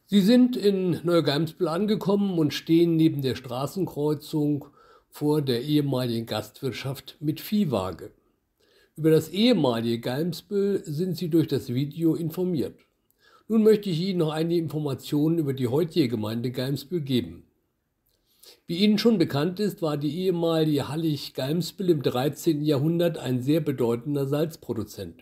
Sie sind in Neugeimsbüll angekommen und stehen neben der Straßenkreuzung vor der ehemaligen Gastwirtschaft mit Viehwaage. Über das ehemalige Geimsbüll sind Sie durch das Video informiert. Nun möchte ich Ihnen noch einige Informationen über die heutige Gemeinde Geimsbüll geben. Wie Ihnen schon bekannt ist, war die ehemalige Hallig-Geimsbüll im 13. Jahrhundert ein sehr bedeutender Salzproduzent.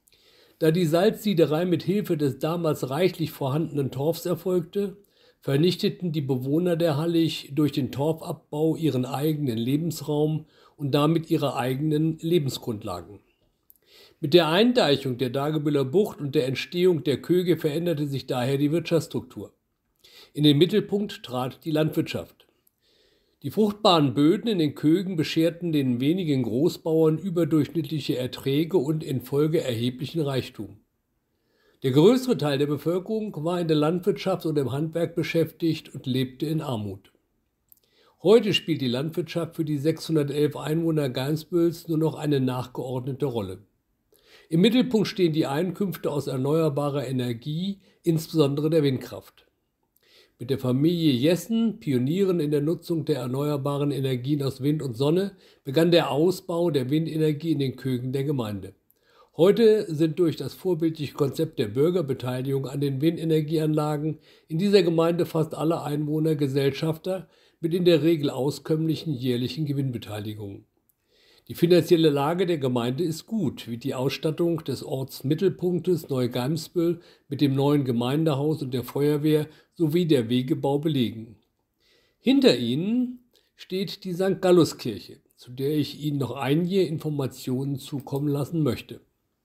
Da die Salzsiederei mit Hilfe des damals reichlich vorhandenen Torfs erfolgte, vernichteten die Bewohner der Hallig durch den Torfabbau ihren eigenen Lebensraum und damit ihre eigenen Lebensgrundlagen. Mit der Eindeichung der Dagebüller Bucht und der Entstehung der Köge veränderte sich daher die Wirtschaftsstruktur. In den Mittelpunkt trat die Landwirtschaft. Die fruchtbaren Böden in den Kögen bescherten den wenigen Großbauern überdurchschnittliche Erträge und in Folge erheblichen Reichtum. Der größere Teil der Bevölkerung war in der Landwirtschaft oder im Handwerk beschäftigt und lebte in Armut. Heute spielt die Landwirtschaft für die 611 Einwohner Geimsbülls nur noch eine nachgeordnete Rolle. Im Mittelpunkt stehen die Einkünfte aus erneuerbarer Energie, insbesondere der Windkraft. Mit der Familie Jessen, Pionieren in der Nutzung der erneuerbaren Energien aus Wind und Sonne, begann der Ausbau der Windenergie in den Kögen der Gemeinde. Heute sind durch das vorbildliche Konzept der Bürgerbeteiligung an den Windenergieanlagen in dieser Gemeinde fast alle Einwohner Gesellschafter mit in der Regel auskömmlichen jährlichen Gewinnbeteiligungen. Die finanzielle Lage der Gemeinde ist gut, wie die Ausstattung des Ortsmittelpunktes Neugeimsbüll mit dem neuen Gemeindehaus und der Feuerwehr sowie der Wegebau belegen. Hinter ihnen steht die St. Gallus-Kirche, zu der ich Ihnen noch einige Informationen zukommen lassen möchte.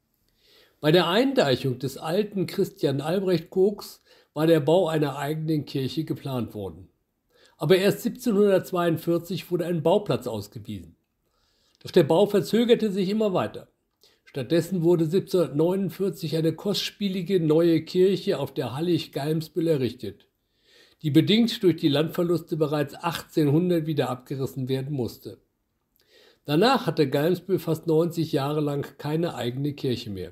Bei der Eindeichung des alten Christian-Albrecht-Kogs war der Bau einer eigenen Kirche geplant worden. Aber erst 1742 wurde ein Bauplatz ausgewiesen. Doch der Bau verzögerte sich immer weiter. Stattdessen wurde 1749 eine kostspielige neue Kirche auf der Hallig-Geimsbüll errichtet, die bedingt durch die Landverluste bereits 1800 wieder abgerissen werden musste. Danach hatte Geimsbüll fast 90 Jahre lang keine eigene Kirche mehr.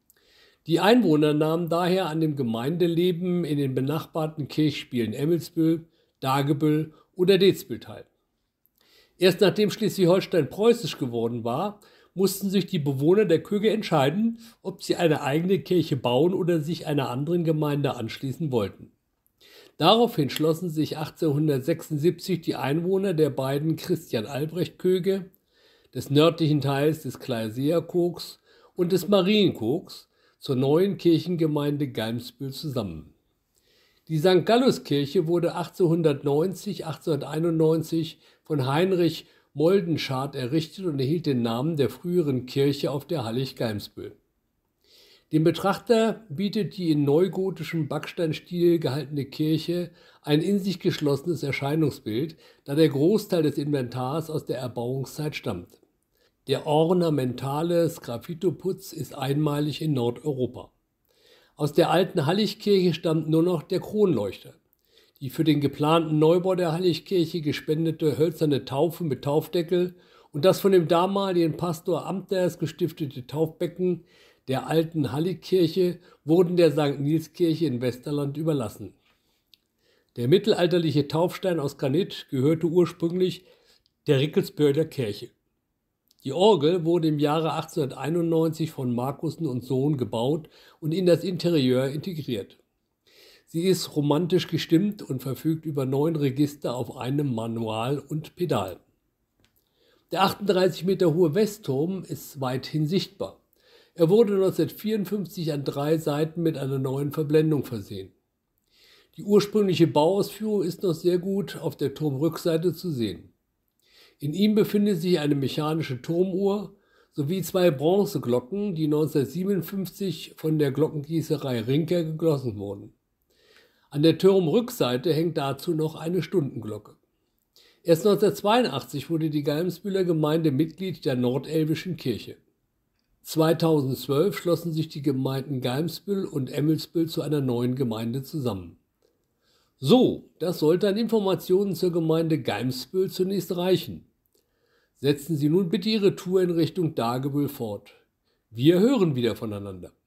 Die Einwohner nahmen daher an dem Gemeindeleben in den benachbarten Kirchspielen Emmelsbüll, Dagebüll oder Dezbüll teil. Erst nachdem Schleswig-Holstein preußisch geworden war, mussten sich die Bewohner der Köge entscheiden, ob sie eine eigene Kirche bauen oder sich einer anderen Gemeinde anschließen wollten. Daraufhin schlossen sich 1876 die Einwohner der beiden Christian-Albrecht-Köge, des nördlichen Teils des Klaiseer-Kogs und des Marienkogs, zur neuen Kirchengemeinde Geimsbüll zusammen. Die St. Gallus-Kirche wurde 1890/1891 von Heinrich Moldenschardt errichtet und erhielt den Namen der früheren Kirche auf der Hallig-Geimsbüll. Dem Betrachter bietet die in neugotischem Backsteinstil gehaltene Kirche ein in sich geschlossenes Erscheinungsbild, da der Großteil des Inventars aus der Erbauungszeit stammt. Der ornamentale Sgraffitoputz ist einmalig in Nordeuropa. Aus der alten Halligkirche stammt nur noch der Kronleuchter. Die für den geplanten Neubau der Halligkirche gespendete hölzerne Taufe mit Taufdeckel und das von dem damaligen Pastor Amters gestiftete Taufbecken der alten Halligkirche wurden der St. Nils-Kirche in Westerland überlassen. Der mittelalterliche Taufstein aus Granit gehörte ursprünglich der Rickelsbörder Kirche. Die Orgel wurde im Jahre 1891 von Markussen und Sohn gebaut und in das Interieur integriert. Sie ist romantisch gestimmt und verfügt über 9 Register auf einem Manual und Pedal. Der 38 Meter hohe Westturm ist weithin sichtbar. Er wurde 1954 an 3 Seiten mit einer neuen Verblendung versehen. Die ursprüngliche Bauausführung ist noch sehr gut auf der Turmrückseite zu sehen. In ihm befindet sich eine mechanische Turmuhr sowie 2 Bronzeglocken, die 1957 von der Glockengießerei Rinker gegossen wurden. An der Turmrückseite hängt dazu noch eine Stundenglocke. Erst 1982 wurde die Geimsbüller Gemeinde Mitglied der Nordelbischen Kirche. 2012 schlossen sich die Gemeinden Geimsbüll und Emmelsbüll zu einer neuen Gemeinde zusammen. So, das sollte an Informationen zur Gemeinde Geimsbüll zunächst reichen. Setzen Sie nun bitte Ihre Tour in Richtung Dagebüll fort. Wir hören wieder voneinander.